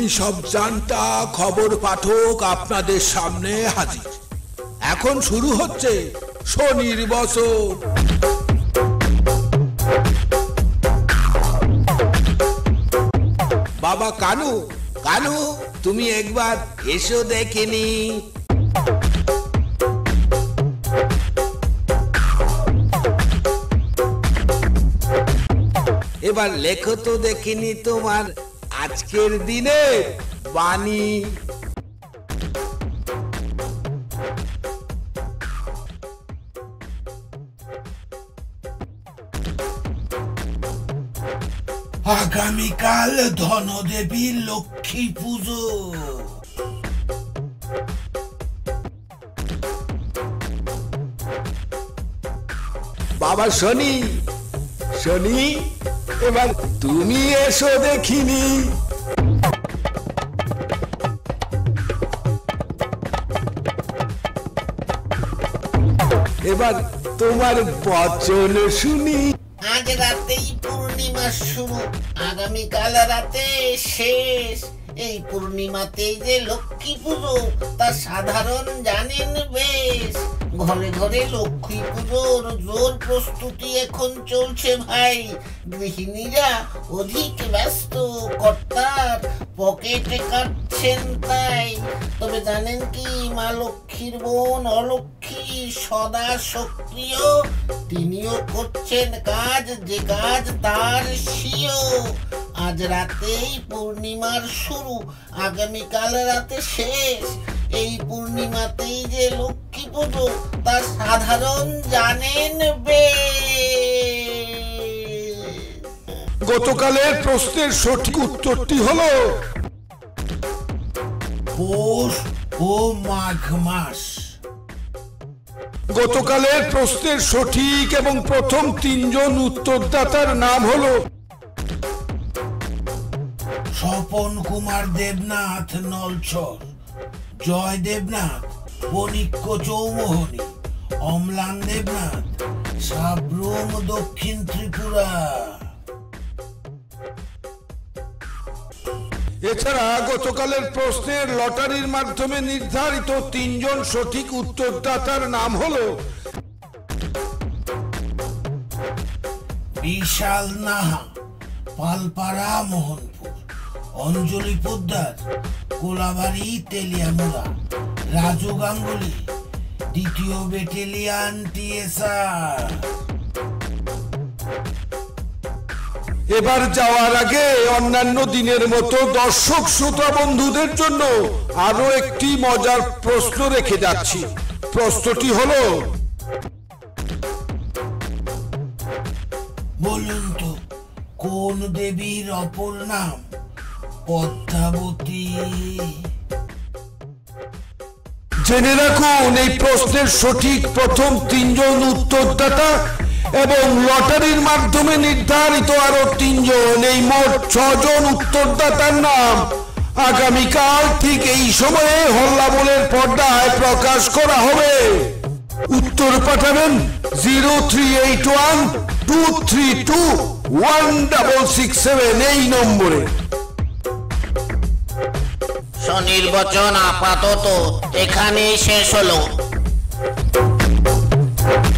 সব জানতা খবর পাঠক আপনাদের সামনে হাজির। এখন শুরু হচ্ছে শনির বছর। বাবা কানু, কানু তুমি একবার এসো দেখিনি। এবার লেখো তো দেখিনি তোমার আজকের দিনে বাণী। আগামীকাল ধনদেবীর লক্ষ্মী পুজো। বাবা শনি, শনি এবার তুমি এসো দেখিনি। এবার তোমার বচন শুনি। আজ রাতেই পূর্ণিমা শুরু, আগামীকাল রাতে শেষ। এই পূর্ণিমাতেই যে লক্ষ্মী পুজো তা সাধারণ জানেন বেশ। ঘরে ঘরে লক্ষ্মী পুজোর জোর প্রস্তুতি এখন চলছে ভাই। গৃহিণীরা অধিক ব্যস্ত, কর্তার পকেটে কাটছেন তাই। তবে জানেন কি, মা লক্ষ্মীর বোন অলক্ষ্মী সদা সক্রিয়। তিনিও করছেন কাজ, যে কাজ তার স্বীয়। আজ রাতেই পূর্ণিমার শুরু, আগামীকাল রাতে শেষ। এই পূর্ণিমাতেই যে লক্ষ্মী পুজো তা সাধারণ জানেন বেশ। গতকালের প্রশ্নের সঠিক উত্তরটি হলো পৌষ ও মাঘ মাস। গতকালের প্রশ্নের সঠিক এবং প্রথম তিনজন উত্তরদাতার নাম হলো স্বপন কুমার দেবনাথ নলছর, জয় দেবনাথ বণিক্য চৌমোহনী, অম্লান দেবনাথ সাব্রুম দক্ষিণ ত্রিপুরা। এছাড়া গতকালের প্রশ্নের লটারির মাধ্যমে নির্ধারিত তিনজন সঠিক উত্তরদাতার নাম হলো বিশাল নাহা পালপাড়া মোহনপুর, অঞ্জলি পোদ্দার কোলাবাড়ি তেলিয়ামুড়া, রাজু গাঙ্গুলি দ্বিতীয় ব্যাটালিয়ান টিএসআর। এবার যাওয়ার আগে অন্যান্য দিনের মতো দর্শক শ্রোতা বন্ধুদের জন্য আরো একটি মজার প্রশ্ন রেখে যাচ্ছি। প্রশ্নটি হলো, বলুন তো কোন দেবীর অপর নাম পদ্মাবতী? জেনে রাখুন এই প্রশ্নের সঠিক প্রথম তিনজন উত্তরদাতা এবং লটারির মাধ্যমে নির্ধারিত আরো তিনজন, এই মোট 6 জন উত্তরদাতার নাম আগামীকাল ঠিক এই সময়ে হল্লাবলের পর্দায় প্রকাশ করা হবে। উত্তর পাঠাবেন 0381232167 এই নম্বরে। স্বনির্বাচন আপাতত এখানেই শেষ হলো।